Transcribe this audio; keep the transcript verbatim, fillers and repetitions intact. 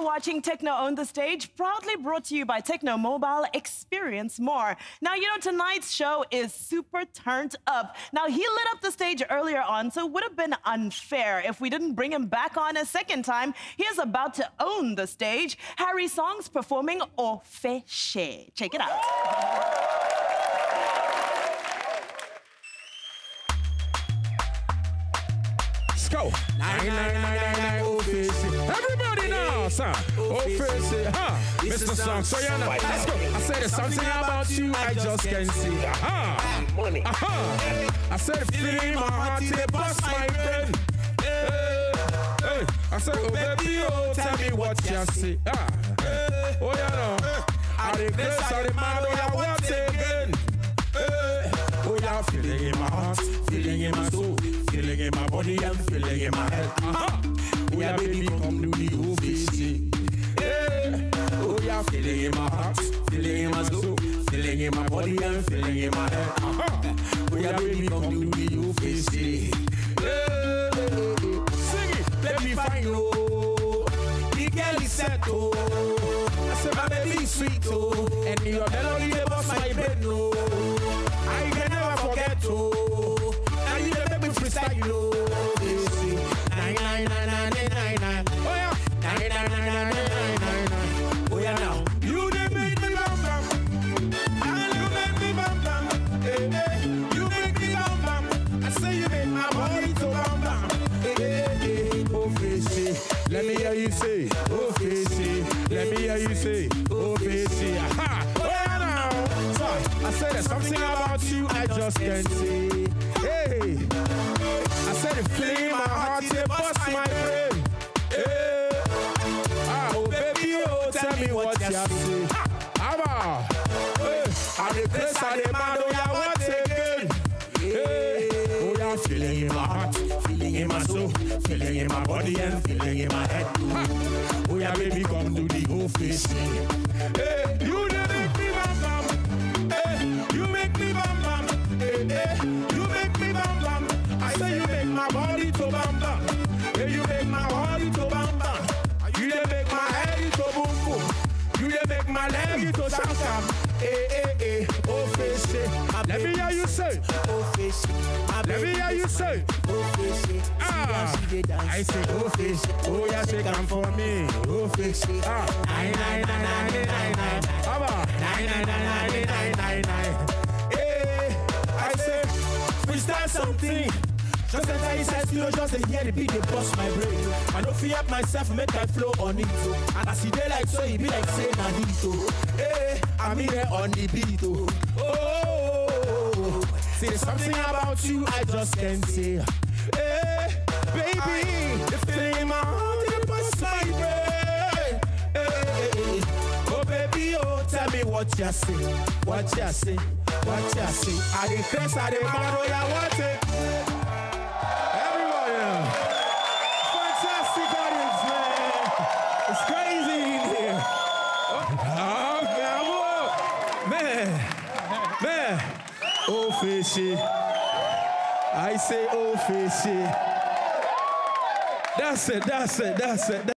are watching TECNO Own The Stage, proudly brought to you by TECNO Mobile. Experience more. Now, you know, tonight's show is super turned up. Now, he lit up the stage earlier on, so it would have been unfair if we didn't bring him back on a second time. He is about to own the stage. Harry Songs performing Ofeshe. Check it out. Go. Nine, nine, nine, nine, nine, Ofeshe. Everybody now, son. Ofeshe, huh? Mister Song, so you know. Let's go. I said there's something about you I just can't see. Aha. Money. Aha. I said the feeling in my heart, it bust my brain. Hey, hey. I said, oh baby, oh, tell me what you see. Ah. Oh, you know. Are they grace, are they mad, oh, yeah, what again? Oh, yeah, feeling in my heart, feeling in my soul. Feeling in my body and feeling in my head. Uh-huh. Oh yeah, baby, come do the Ofeshe. Hey. Oh yeah, feeling in my heart, feeling in my soul, feeling in my body and feeling in my head. Uh-huh. Oh yeah, baby, come do the Ofeshe. Hey. Sing it, let me find you. The girl is set, oh. I said my baby is sweet, oh. And your melody they bust my brain, no. I can never forget, oh. Freestyle, you know, nine, nine, nine, nine, nine, nine. Oh yeah, nine, nine, nine, nine, nine, nine, nine. Oh yeah, now you did make me bam bam, and you make me bam bam. Hey, hey, you make me bam bam. I say you make my body to bam bam. Hey, hey, hey, Ofeshe. Let me hear you say, Ofeshe. Let me hear you say, Ofeshe. Aha. Oh yeah, now. So I said there's something about you I just can't say. Hey. I said the feeling in my heart, it bust my brain. Hey. Ah, oh baby, oh, tell me what you say. Abba, hey. Are the place, are the man, oh yeah, what again? Hey. Oh yeah, feeling in my heart, feeling in my soul, feeling in my body and feeling in my head. Oh yeah, baby, come to the Ofeshe. Hey, you done make me bam bam. Hey, you make me bam bam. Hey, hey, you make me bam bam. I say you make my body to bam bam. Yeah, you make my body to bam bam. You dey make my head to boom boom. You dey make my leg to sham sham. Hey, hey, hey, Ofeshe. Let me hear you say, Ofeshe. Let me hear you say, Ofeshe. Ah, I say Ofeshe. Oh yeah, shake them for me, Ofeshe. Ah, nine nine nine nine nine nine. Abba, nine nine nine nine nine nine nine. Hey, I say freestyle something. Just enter inside studio, just to hear the beat, they bust my brain. I don't feel up myself, make that flow on it. Oh. And I see they like so, it be like saying I need to. Hey, I'm here on the beat. Oh, oh, see, there's something about you I just can't say. Hey, baby, the feeling in my heart, it bust my brain. Hey, oh, baby, oh, tell me what you say, what you say, what you say. I the crazy, I the mad, oh, yeah, what it? It's crazy in here. Oh, man, man, Ofeshe. I say Ofeshe. That's it, that's it, that's it.